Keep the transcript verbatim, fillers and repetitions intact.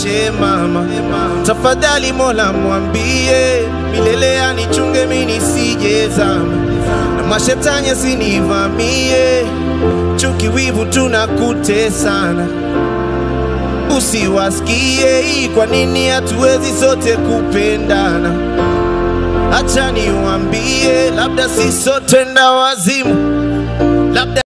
niache mama, tafadhali Mola mwambie milele anichunge mimi nisije zama, na mashetani asinivamie, chuki wivu tunakutesana. Usiwasikie, kwa nini hatuwezi sote kupendana? Acha niwaambie, labda si sote nda wazimu, labda